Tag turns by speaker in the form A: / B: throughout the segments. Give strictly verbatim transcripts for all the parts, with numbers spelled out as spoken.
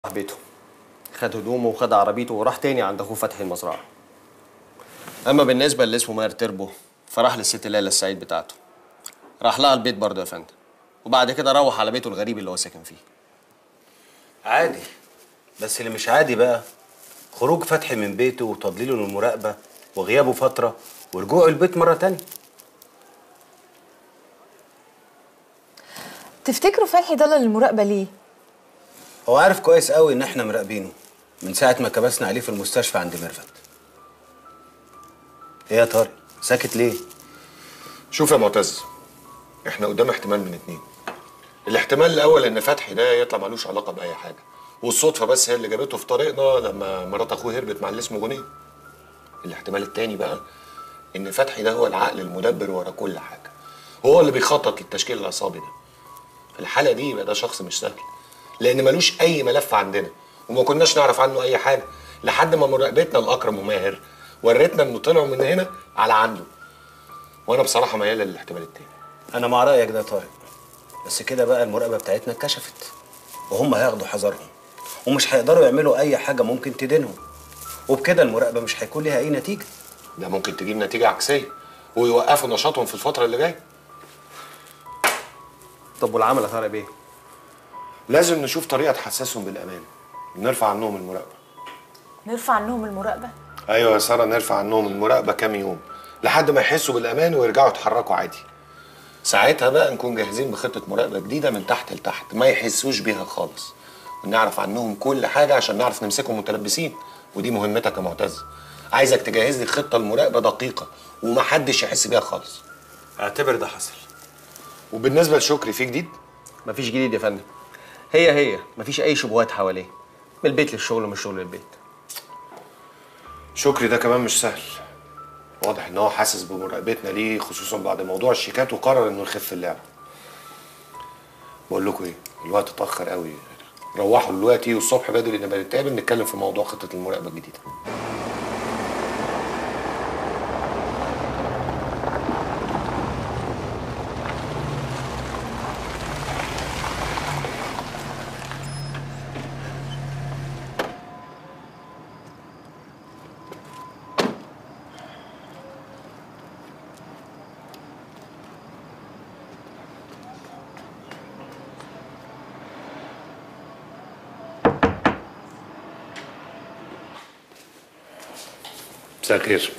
A: راح بيته، خد هدومه وخد عربيته وراح تاني عند اخوه فتحي المزرعه. اما بالنسبه اللي اسمه ماهر تربو فراح للست ليلى السعيد بتاعته، راح لها البيت برضه يا فندم، وبعد كده روح على بيته الغريب اللي هو ساكن فيه.
B: عادي، بس اللي مش عادي بقى خروج فتحي من بيته وتضليله للمراقبه وغيابه فتره ورجوعه البيت مره تانية.
C: تفتكروا فتحي ضل للمراقبه ليه؟
B: هو عارف كويس قوي ان احنا مراقبينه من ساعه ما كبسنا عليه في المستشفى عند ميرفت. ايه يا طارق ساكت ليه؟
D: شوف يا معتز، احنا قدام احتمال من اتنين. الاحتمال الاول ان فتحي ده يطلع ملوش علاقه باي حاجه، والصدفه بس هي اللي جابته في طريقنا لما مرات اخوه هربت مع اللي اسمه غنيه. الاحتمال التاني بقى ان فتحي ده هو العقل المدبر ورا كل حاجه، هو اللي بيخطط للتشكيل العصابي ده. في الحاله دي يبقى ده شخص مش سهل، لان ملوش اي ملف عندنا وما كناش نعرف عنه اي حاجه لحد ما مراقبتنا الاكرم وماهر وريتنا انه طلعوا من هنا على عنده. وانا بصراحه ميال للاحتمال التاني.
B: انا مع رايك ده يا طارق، بس كده بقى المراقبه بتاعتنا اتكشفت وهم هياخدوا حذرهم ومش هيقدروا يعملوا اي حاجه ممكن تدينهم، وبكده المراقبه مش هيكون ليها اي نتيجه.
D: ده ممكن تجيب نتيجه عكسيه ويوقفوا نشاطهم في الفتره اللي جايه.
A: طب والعمل يا طارق بيه؟
D: لازم نشوف طريقه تحسسهم بالامان، نرفع عنهم المراقبه.
C: نرفع عنهم المراقبه؟
D: ايوه يا ساره، نرفع عنهم المراقبه كام يوم لحد ما يحسوا بالامان ويرجعوا يتحركوا عادي. ساعتها بقى نكون جاهزين بخطه مراقبه جديده من تحت لتحت ما يحسوش بيها خالص، ونعرف عنهم كل حاجه عشان نعرف نمسكهم متلبسين، ودي مهمتك يا معتز. عايزك تجهز لي خطه المراقبه دقيقه ومحدش يحس بيها خالص.
B: اعتبر ده حصل.
D: وبالنسبه لشكري في جديد؟
A: مفيش جديد يا فندم، هي هي مفيش اي شبهات حواليه، من البيت للشغل ومن الشغل للبيت.
D: شكري ده كمان مش سهل، واضح ان هو حاسس بمراقبتنا ليه خصوصا بعد موضوع الشيكات وقرر انه يخف اللعبه. بقول لكم ايه، الوقت اتاخر قوي، روحوا دلوقتي والصبح بدري نبقى نتقابل نتكلم في موضوع خطه المراقبه الجديده. مساء الخير.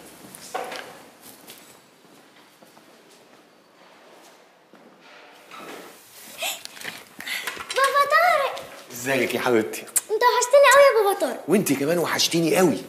E: بابا طارق،
D: ازيك يا حبيبتي؟
E: انت وحشتني قوي يا بابا طارق.
D: وانتي كمان وحشتيني قوي.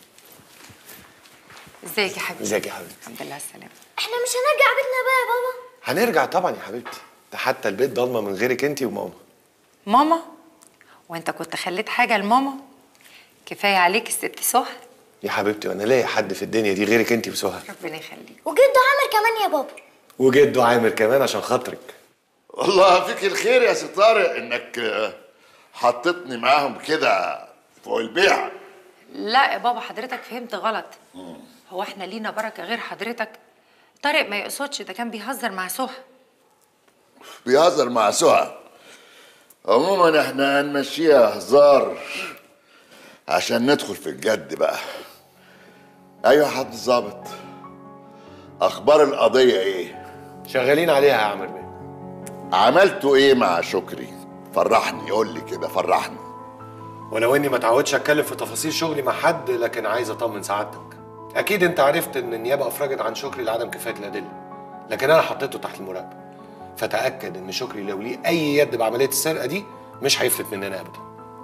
F: ازيك يا حبيبتي؟
D: ازيك يا حبيبتي؟
F: الحمد لله على السلامة.
E: احنا مش هنرجع بيتنا بقى يا بابا؟
D: هنرجع طبعا يا حبيبتي، ده حتى البيت ضلمه من غيرك انتي وماما.
F: ماما؟ وانت كنت خليت حاجة لماما؟ كفاية عليك الست سهى.
D: يا حبيبتي وانا لاقي حد في الدنيا دي غيرك انتي وسهى؟
F: ربنا يخليك.
E: وجده عامر كمان يا بابا.
D: وجده عامر كمان عشان خاطرك.
G: والله فيك الخير يا سي طارق انك حطيتني معاهم كده فوق البيع.
F: لا يا بابا، حضرتك فهمت غلط. هو احنا لينا بركة غير حضرتك؟ طارق ما يقصدش، ده كان بيهزر مع سهى.
G: بيهزر مع سهى؟ عموما احنا هنمشيها هزار عشان ندخل في الجد بقى. ايوه يا حضرة الظابط، اخبار القضيه ايه؟
D: شغالين عليها يا عامر بيه.
G: عملتوا ايه مع شكري؟ فرحني، قول لي كده فرحني.
D: ولو اني ما اتعودش اتكلم في تفاصيل شغلي مع حد، لكن عايز اطمن سعادتك. اكيد انت عرفت ان النيابه افرجت عن شكري لعدم كفايه الادله، لكن انا حطيته تحت المراقبه. فتاكد ان شكري لو ليه اي يد بعمليه السرقه دي مش هيفلت مننا ابدا.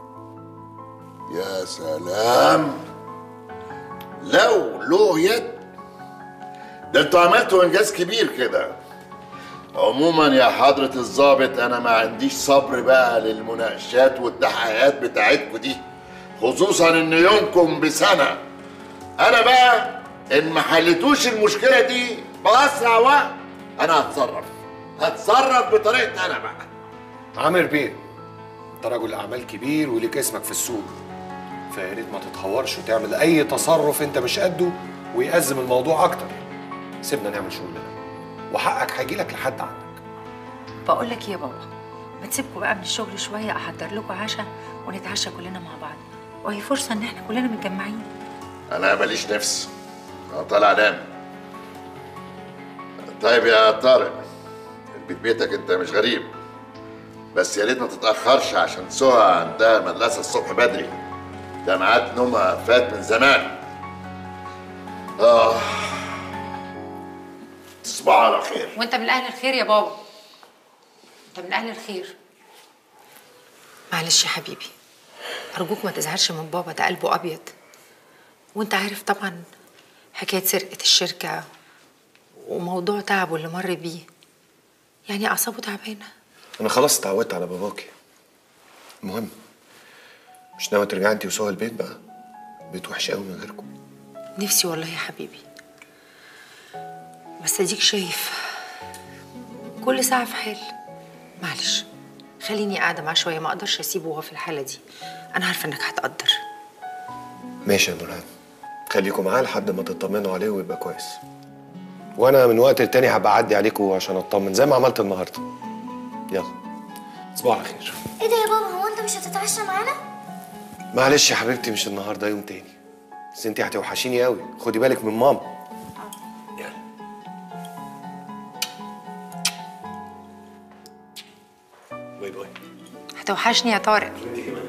G: يا سلام، لو له يد، ده انتوا عملتوا انجاز كبير كده. عموما يا حضرة الضابط، انا ما عنديش صبر بقى للمناقشات والتحقيقات بتاعتكم دي، خصوصا ان يومكم بسنة. انا بقى ان ما حلتوش المشكلة دي بأسرع وقت انا هتصرف هتصرف بطريقتي انا بقى.
D: عامر بيه، انت رجل اعمال كبير وليك اسمك في السوق، فيا ريت ما تتهورش وتعمل اي تصرف انت مش قده ويأزم الموضوع اكتر. سيبنا نعمل شغلنا وحقك هيجيلك لحد عندك.
F: بقول لك ايه يا بابا، ما تسيبكوا بقى من الشغل شوية، احضر لكم عشاء ونتعشى كلنا مع بعض، وهي فرصه ان احنا كلنا متجمعين.
G: انا ماليش نفس، انا طالع انام. طيب يا طارق، البيت بيتك انت مش غريب، بس يا ريت ما تتاخرش عشان سهى عندها مدرسه الصبح بدري، ده ميعاد نومها فات من زمان. اه تصبحوا على خير.
F: وانت من اهل الخير يا بابا، انت من اهل الخير. معلش يا حبيبي، ارجوك ما تزعلش من بابا، ده قلبه ابيض، وانت عارف طبعا حكايه سرقه الشركه وموضوع تعبه اللي مر بيه، يعني اعصابه تعبانه.
D: انا خلاص اتعودت على باباكي. المهم مش ناوي ترجعي انت وسهى البيت بقى؟ البيت وحش قوي من غيركم.
F: نفسي والله يا حبيبي، بس اديك شايف كل ساعه في حال. معلش خليني قاعده معاه شويه، ما اقدرش اسيبه وهو في الحاله دي، انا عارفه انك هتقدر.
D: ماشي يا نورهان، خليكم معاه لحد ما تطمنوا عليه ويبقى كويس، وانا من وقت للتاني هبقى اعدي عليكم عشان اطمن زي ما عملت النهارده. يلا تصبحوا على خير.
E: ايه ده يا بابا، هو انت مش هتتعشى معانا؟
D: معلش يا حبيبتي، مش النهارده، يوم تاني، بس انتي هتوحشيني قوي، خدي بالك من ماما. يلا باي باي.
F: هتوحشني يا طارق.
D: انتي كمان.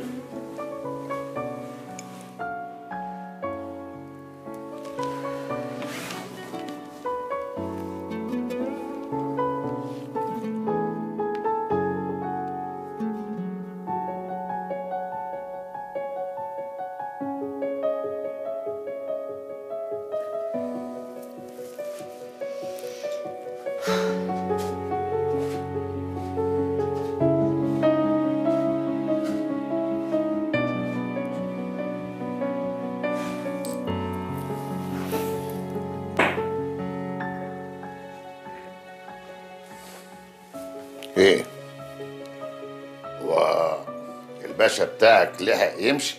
G: ايه؟ هو الباشا بتاعك لحق يمشي؟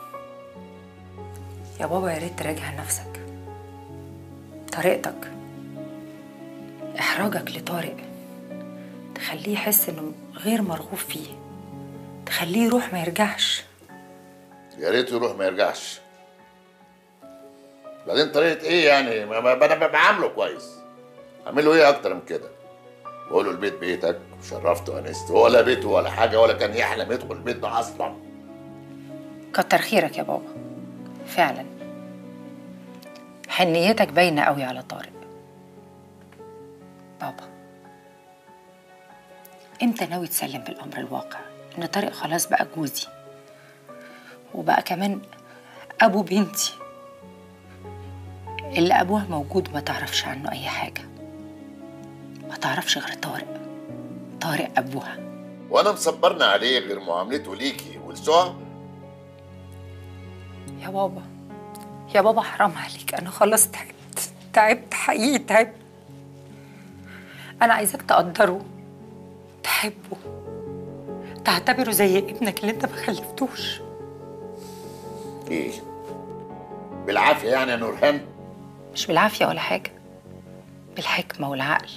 F: يا بابا يا ريت تراجع نفسك، طريقتك احراجك لطارق تخليه يحس انه غير مرغوب فيه، تخليه يروح ما يرجعش.
G: يا ريت يروح ما يرجعش. بعدين طريقة ايه يعني؟ ما ما- انا بعامله كويس، اعمله ايه اكتر من كده؟ بقول له البيت بيتك وشرفته وانست، ولا بيته ولا حاجه، ولا كان يحلم يدخل البيت ده اصلا.
F: كتر خيرك يا بابا، فعلا حنيتك باينه قوي على طارق. بابا امتى ناوي تسلم بالامر الواقع ان طارق خلاص بقى جوزي، وبقى كمان ابو بنتي اللي ابوها موجود وما تعرفش عنه اي حاجه، ما تعرفش غير طارق، طارق ابوها.
G: وانا مصبرنا عليه غير معاملته ليكي ولسهى؟
F: يا بابا يا بابا حرام عليك، انا خلاص تعبت تعبت حقيقي تعبت. انا عايزاك تقدره، تحبه، تعتبره زي ابنك اللي انت ما خلفتوش.
G: ايه؟ بالعافيه يعني يا نورهان؟
F: مش بالعافيه ولا حاجه، بالحكمه والعقل.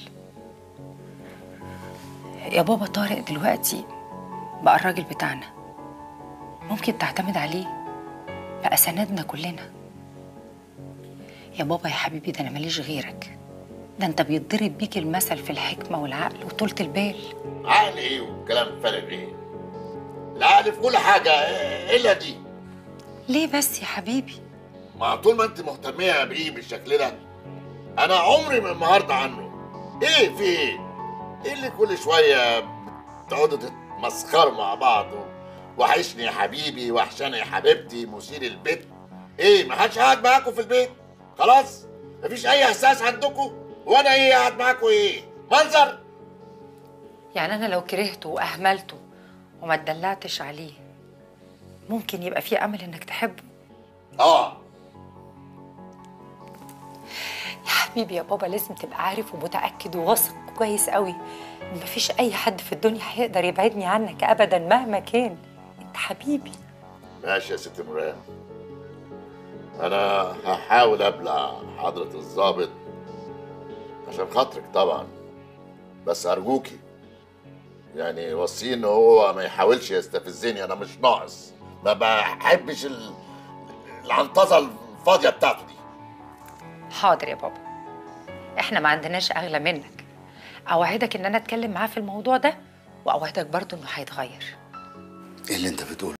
F: يا بابا طارق دلوقتي بقى الراجل بتاعنا، ممكن تعتمد عليه، بقى سندنا كلنا. يا بابا يا حبيبي، ده انا ماليش غيرك، ده انت بيتضرب بيك المثل في الحكمه والعقل وطولة البال.
G: عقل ايه وكلام فارغ ايه؟ العقل في كل حاجه الا دي.
F: ليه بس يا حبيبي؟
G: ما طول ما انت مهتميه بيه بالشكل ده، انا عمري ما النهارده عنه. ايه في ايه؟ ايه اللي كل شويه تقعدوا تتمسخروا مع بعض؟ وحشني يا حبيبي، وحشاني يا حبيبتي، مثير البيت. ايه ما حدش قاعد معاكم في البيت؟ خلاص مفيش اي احساس عندكم؟ وانا ايه قاعد معاكم ايه؟ منظر؟
F: يعني انا لو كرهته واهملته وما اتدلعتش عليه ممكن يبقى في امل انك تحبه؟
G: اه
F: يا حبيبي يا بابا، لازم تبقى عارف ومتاكد وواثق كويس قوي ان مفيش اي حد في الدنيا هيقدر يبعدني عنك ابدا مهما كان، انت حبيبي.
G: ماشي يا ست نوران، انا هحاول ابلع حضرة الضابط عشان خاطرك طبعا، بس ارجوكي يعني وصيه ان هو ما يحاولش يستفزني، انا مش ناقص، ما بحبش ال- العنطزه الفاضيه بتاعته دي.
F: حاضر يا بابا، احنا ما عندناش اغلى منك. اوعدك ان انا اتكلم معاه في الموضوع ده، واوعدك برضه انه هيتغير.
B: ايه اللي انت بتقوله؟